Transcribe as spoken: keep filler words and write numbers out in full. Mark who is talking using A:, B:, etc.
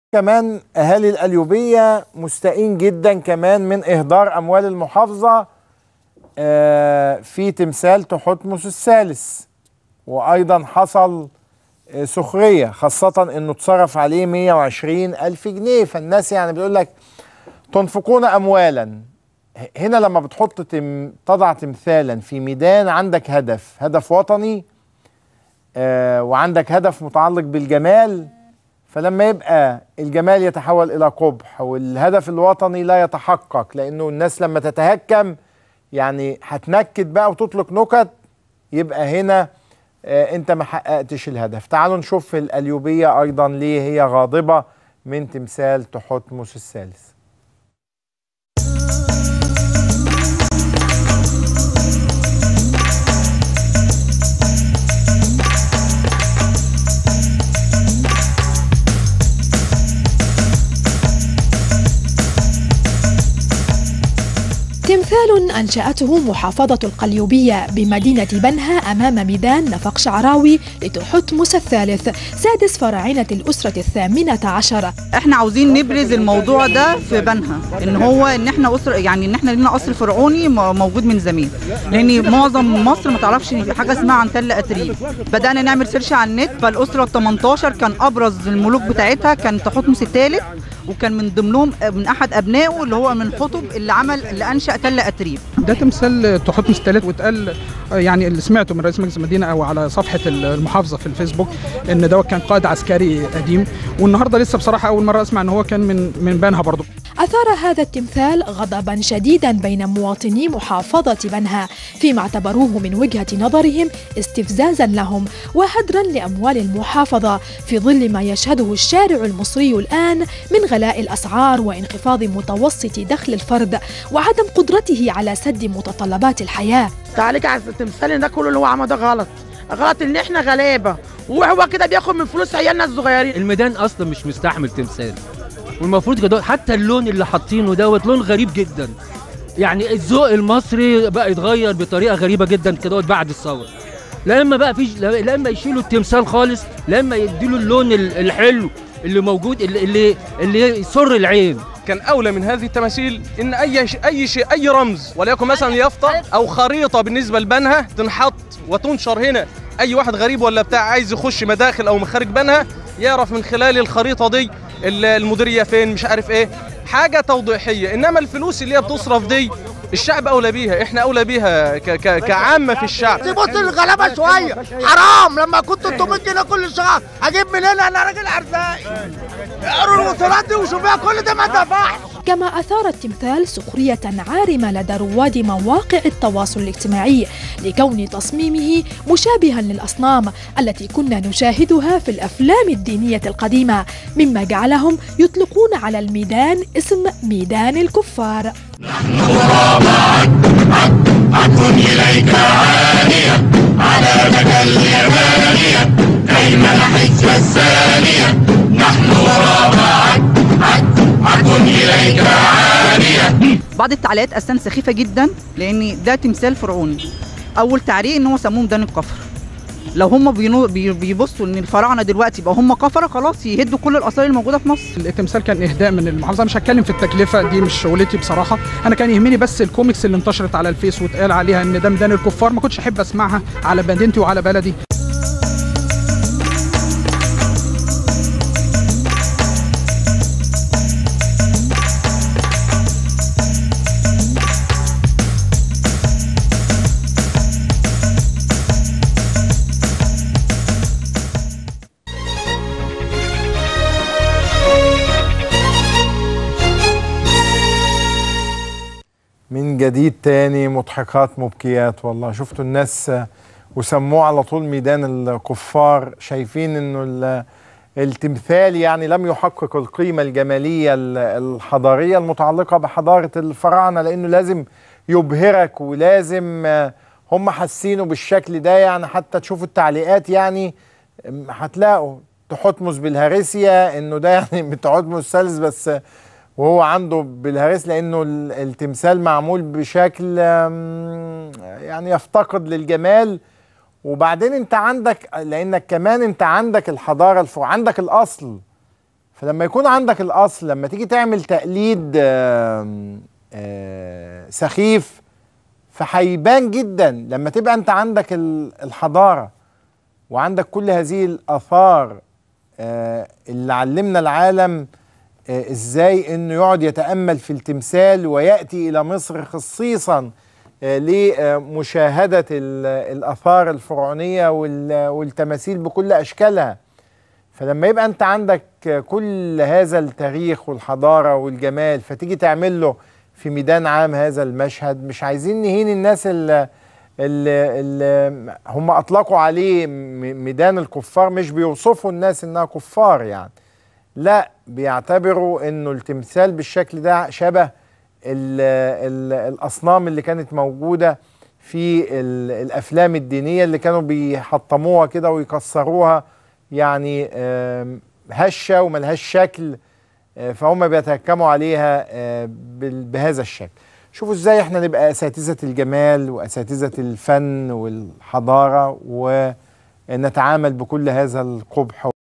A: كمان أهالي القليوبية مستائين جدا كمان من إهدار أموال المحافظة في تمثال تحتمس الثالث، وأيضا حصل سخرية خاصة إنه اتصرف عليه مية وعشرين ألف جنيه. فالناس يعني بيقول لك تنفقون أموالا. هنا لما بتحط تم تضع تمثالا في ميدان عندك هدف هدف وطني وعندك هدف متعلق بالجمال، فلما يبقى الجمال يتحول إلى قبح والهدف الوطني لا يتحقق، لأنه الناس لما تتهكم يعني هتنكد بقى وتطلق نكت، يبقى هنا آه انت ما حققتش الهدف. تعالوا نشوف القليوبية أيضا ليه هي غاضبة من تمثال تحتمس الثالث.
B: تمثال أنشأته محافظة القليوبية بمدينة بنها أمام ميدان نفق شعراوي لتحتمس الثالث سادس فراعنة الأسرة الثامنة عشرة.
C: احنا عاوزين نبرز الموضوع ده في بنها، ان هو ان احنا أسرة، يعني ان احنا لنا أصل فرعوني موجود من زمان، لان معظم مصر ما تعرفش ان في حاجة اسمها عن تل أتريب. بدأنا نعمل سيرش على النت، فالأسرة الثمنتاشر كان أبرز الملوك بتاعتها كان تحتمس الثالث، وكان من ضمنهم من احد ابنائه اللي هو من حطب اللي عمل اللي انشا تل اتريب.
D: ده تمثال تحتمس الثالث، واتقال يعني اللي سمعته من رئيس مجلس المدينه او على صفحه المحافظه في الفيسبوك ان ده كان قائد عسكري قديم، والنهارده لسه بصراحه اول مره اسمع ان هو كان من من بنها برضه.
B: اثار هذا التمثال غضبا شديدا بين مواطني محافظه بنها، فيما اعتبروه من وجهه نظرهم استفزازا لهم وهدرا لاموال المحافظه، في ظل ما يشهده الشارع المصري الان من غلاء الاسعار وانخفاض متوسط دخل الفرد وعدم قدرته على سد متطلبات الحياه.
E: تعاليك على التمثال ده كله اللي هو عمل ده غلط، غلط ان احنا غلابه وهو كده بياخد من فلوس عيالنا الصغيرين.
F: الميدان اصلا مش مستحمل تمثال، والمفروض كده حتى اللون اللي حاطينه دوت لون غريب جدا، يعني الذوق المصري بقى يتغير بطريقه غريبه جدا كده بعد الثوره. لا اما بقى فيش، لا اما يشيلوا التمثال خالص، لا اما يديله اللون الحلو اللي موجود اللي اللي, اللي يسر العين.
G: كان اولى من هذه التماثيل ان اي شيء اي شيء اي رمز وليكن مثلا يافطه او خريطه بالنسبه لبنها تنحط وتنشر هنا. اي واحد غريب ولا بتاع عايز يخش مداخل او مخارج بنها يعرف من خلال الخريطه دي المديريه فين، مش عارف ايه، حاجه توضيحيه. انما الفلوس اللي هي بتصرف دي الشعب اولى بيها، احنا اولى بيها ك ك كعامه في الشعب.
E: تبص للغلابه شويه، حرام لما كنت انتوا مية جنيه كل شهر اجيب منين؟ انا راجل ارزاقي. اقروا الوصولات دي وشوفيها كل ده ما دفعش.
B: كما أثار التمثال سخرية عارمة لدى رواد مواقع التواصل الاجتماعي لكون تصميمه مشابها للأصنام التي كنا نشاهدها في الأفلام الدينية القديمة، مما جعلهم يطلقون على الميدان اسم ميدان الكفار.
H: نحن غرابة عد إليك عالية على مدى اليمانية كيما نحج الثانية. نحن غرابة عد إليك عالية.
C: بعض التعليقات أساسا سخيفة جدا، لأن ده تمثال فرعوني. أول تعليق إن هو سموه ميدان الكفر. لو هم بيبصوا ان الفراعنه دلوقتي بقى هم كفره، خلاص يهدوا كل الاثار الموجوده في مصر.
D: التمثال كان اهداء من المحافظه، مش هتكلم في التكلفه دي مش شغلتي بصراحه، انا كان يهمني بس الكوميكس اللي انتشرت على الفيس واتقال عليها ان ده ميدان الكفار، ما كنتش احب اسمعها على مدينتي وعلى بلدي.
A: من جديد تاني مضحكات مبكيات والله. شفتوا الناس وسموه على طول ميدان الكفار، شايفين انه التمثال يعني لم يحقق القيمة الجمالية الحضارية المتعلقة بحضارة الفراعنة، لانه لازم يبهرك ولازم هم حاسينه بالشكل ده. يعني حتى تشوفوا التعليقات يعني هتلاقوا تحتمس بالهارسيا انه ده يعني تحتمس الثالث بس وهو عنده بالهرس، لانه التمثال معمول بشكل يعني يفتقد للجمال. وبعدين انت عندك، لانك كمان انت عندك الحضاره الفوق، عندك الاصل، فلما يكون عندك الأصل، لما تيجي تعمل تقليد آه آه سخيف، فهيبان جدا. لما تبقى أنت عندك الحضارة وعندك كل هذه الآثار آه اللي علمنا العالم آه ازاي انه يقعد يتأمل في التمثال ويأتي الى مصر خصيصا آه لمشاهدة الآثار الفرعونية والتماثيل بكل أشكالها. فلما يبقى انت عندك كل هذا التاريخ والحضارة والجمال، فتيجي تعمل له في ميدان عام هذا المشهد، مش عايزين نهين الناس اللي, اللي, اللي هم أطلقوا عليه ميدان الكفار، مش بيوصفوا الناس انها كفار يعني، لا، بيعتبروا انه التمثال بالشكل ده شبه ال ال الأصنام اللي كانت موجودة في الأفلام الدينية اللي كانوا بيحطموها كده ويكسروها، يعني هشة وملهاش شكل، فهم بيتهكموا عليها بهذا الشكل. شوفوا ازاي احنا نبقى أساتذة الجمال وأساتذة الفن والحضارة ونتعامل بكل هذا القبح.